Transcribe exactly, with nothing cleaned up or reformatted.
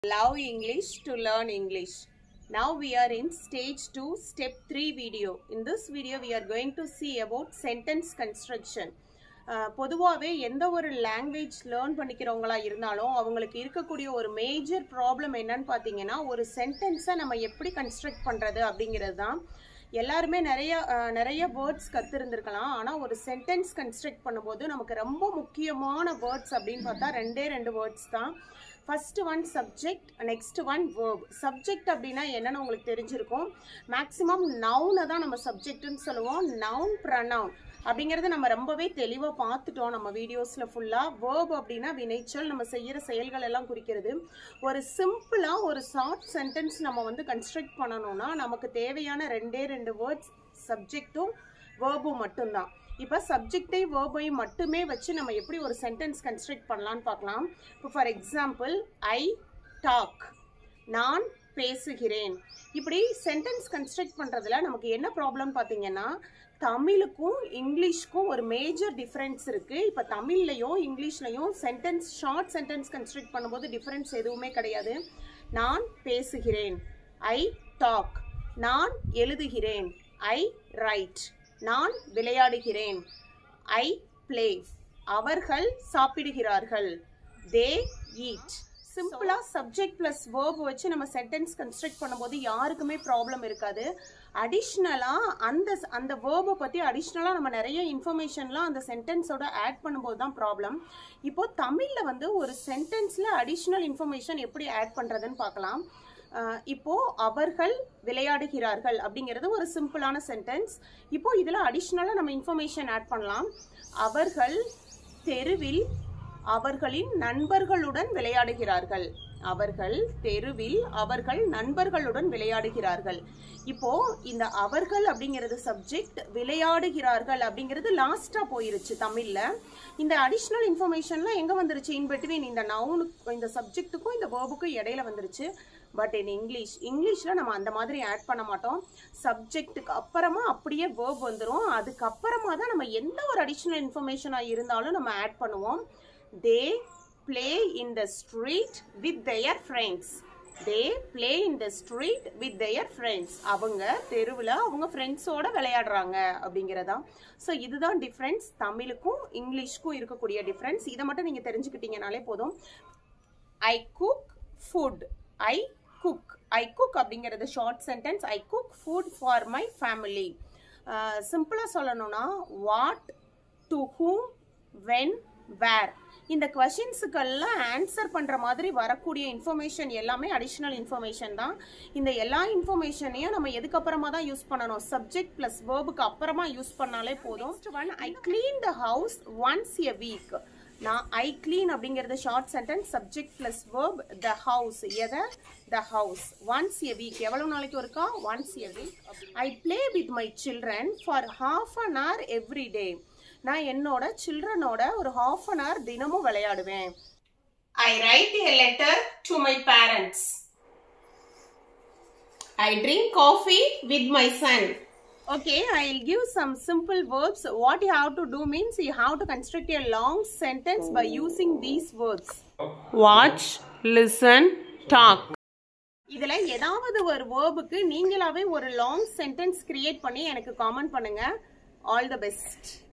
Love English to learn English. Now we are in stage two, step three video. In this video we are going to see about sentence construction. பொதுவாகவே எந்த ஒரு language learn பண்ணிக்கிறவங்களா இருந்தாலும் அவங்களுக்கு இருக்கக்கூடிய ஒரு major problem என்னன்னு பார்த்தீங்கன்னா ஒரு சென்டென்ஸை நம்ம எப்படி கன்ஸ்ட்ரக்ட் பண்ணுறது அப்படிங்கிறது தான். எல்லாருமே நிறைய நிறைய வேர்ட்ஸ் கற்றுருந்துருக்கலாம். ஆனால் ஒரு சென்டென்ஸ் கன்ஸ்ட்ரக்ட் பண்ணும்போது நமக்கு ரொம்ப முக்கியமான வேர்ட்ஸ் அப்படின்னு பார்த்தா ரெண்டே ரெண்டு வேர்ட்ஸ் தான். First one subject, next one verb. Subject அப்படின்னா என்னன்னு உங்களுக்கு தெரிஞ்சிருக்கும். மேக்ஸிமம் நவுனை தான் நம்ம சப்ஜெக்ட்னு சொல்லுவோம். நவுன், ப்ரனவுன் அப்படிங்கிறத நம்ம ரொம்பவே தெளிவாக பார்த்துட்டோம் நம்ம வீடியோஸில் ஃபுல்லாக. வேர்ப் அப்படின்னா வினைச்சொல், நம்ம செய்கிற செயல்கள் எல்லாம் குறிக்கிறது. ஒரு சிம்பிளாக ஒரு ஷார்ட் சென்டென்ஸ் நம்ம வந்து கன்ஸ்ட்ரக்ட் பண்ணணும்னா நமக்கு தேவையான ரெண்டே ரெண்டு வேர்ட்ஸ் சப்ஜெக்டும் வேர்பும் மட்டும்தான். இப்போ சப்ஜெக்டை வேர்பையும் மட்டுமே வச்சு நம்ம எப்படி ஒரு சென்டென்ஸ் கன்ஸ்ட்ரக்ட் பண்ணலான்னு பார்க்கலாம். இப்போ ஃபார் எக்ஸாம்பிள், ஐ டாக், நான் பேசுகிறேன். இப்படி சென்டென்ஸ் கன்ஸ்ட்ரக்ட் பண்ணுறதுல நமக்கு என்ன ப்ராப்ளம் பார்த்தீங்கன்னா, தமிழுக்கும் இங்கிலீஷ்க்கும் ஒரு மேஜர் டிஃப்ரென்ஸ் இருக்குது. இப்போ தமிழ்லையும் இங்கிலீஷ்லையும் சென்டென்ஸ் ஷார்ட் சென்டென்ஸ் கன்ஸ்ட்ரக்ட் பண்ணும்போது டிஃப்ரென்ஸ் எதுவுமே கிடையாது. நான் பேசுகிறேன், ஐ டாக். நான் எழுதுகிறேன், ஐ ரைட். நான் விளையாடுகிறேன், ஐ பிளே. அவர்கள் சாப்பிடுகிறார்கள், தே ஈட். சிம்பிளா சப்ஜெக்ட் பிளஸ் வேர்ப் வச்சு நம்ம சென்டென்ஸ் கன்ஸ்ட்ரக்ட் பண்ணும்போது யாருக்குமே ப்ராப்ளம் இருக்காது. அடிஷ்னலா அந்த அந்த வேர்பை பத்தி அடிஷ்னலா நம்ம நிறைய இன்ஃபர்மேஷன்லாம் அந்த சென்டென்ஸோட ஆட் பண்ணும்போது தான் ப்ராப்ளம். இப்போ தமிழ்ல வந்து ஒரு சென்டென்ஸ்ல அடிஷ்னல் இன்ஃபர்மேஷன் எப்படி ஆட் பண்றதுன்னு பார்க்கலாம். இப்போ அவர்கள் விளையாடுகிறார்கள் அப்படிங்கிறது ஒரு சிம்பிளான சென்டென்ஸ். இப்போ இதுல அடிஷ்னலா நம்ம இன்ஃபர்மேஷன் ஆட் பண்ணலாம். அவர்கள் தெருவில் அவர்களின் நண்பர்களுடன் விளையாடுகிறார்கள். அவர்கள் தெருவில் அவர்கள் நண்பர்களுடன் விளையாடுகிறார்கள். இப்போ இந்த அவர்கள் அப்படிங்கிறது சப்ஜெக்ட், விளையாடுகிறார்கள் அப்படிங்கிறது லாஸ்டா போயிருச்சு தமிழ்ல. இந்த அடிஷ்னல் இன்ஃபர்மேஷன்லாம் எங்க வந்துருச்சு? இன் பிட்வீன் இந்த நவுனுக்கு, இந்த சப்ஜெக்ட்டுக்கும் இந்த வேர்புக்கும் இடையில வந்துருச்சு. பட் இன் இங்கிலீஷ் இங்கிலீஷ்ல நம்ம அந்த மாதிரி ஆட் பண்ண மாட்டோம். சப்ஜெக்ட்டுக்கு அப்புறமா அப்படியே வேர்ப் வந்துடும். அதுக்கப்புறமா தான் நம்ம எந்த ஒரு அடிஷ்னல் இன்ஃபர்மேஷனா இருந்தாலும் நம்ம ஆட் பண்ணுவோம். They play in the street with their friends. They play in the street with their friends. அவங்க தெருவில் அவங்க ஃப்ரெண்ட்ஸோட விளையாடுறாங்க அப்படிங்கிறதா. ஸோ இதுதான் டிஃப்ரென்ஸ் தமிழுக்கும் இங்கிலீஷ்க்கும் இருக்கக்கூடிய டிஃப்ரென்ஸ். இதை மட்டும் நீங்கள் தெரிஞ்சுக்கிட்டீங்கனாலே போதும். I cook food, I cook. I cook அப்படிங்கிறது short sentence. I cook food for my family. சிம்பிளாக சொல்லணும்னா what, to whom, when, where. இந்த கொஸ்டின்ஸுக்கெல்லாம் ஆன்சர் பண்ணுற மாதிரி வரக்கூடிய இன்ஃபர்மேஷன் எல்லாமே அடிஷ்னல் இன்ஃபர்மேஷன் தான். இந்த எல்லா இன்ஃபர்மேஷனையும் நம்ம எதுக்கப்புறமா தான் யூஸ் பண்ணணும்? சப்ஜெக்ட் ப்ளஸ் வேர்புக்கு அப்புறமா யூஸ் பண்ணாலே போதும். One, I clean the house once a week. நான் ஐ கிளீன் அப்படிங்கிறது short sentence, subject plus verb, the house. எதை? The house. Once a week, எவ்வளோ நாளைக்கு ஒருக்கா? Once a week. I play with my children for half an hour every day. நான் என்னோட சில்ட்ரனோட ஒரு ஹாஃப் அன் ஹவர் தினமும் விளையாடுவேன். I write a letter to my parents. I drink coffee with my son. Okay, I'll give some simple verbs. What you have to do means you have to construct a long sentence by using these verbs. Watch, listen, talk. இதுல ஏதாவது ஒரு வேர்புக்கு நீங்களாவே ஒரு long sentence create பண்ணி எனக்கு comment பண்ணுங்க. All the best.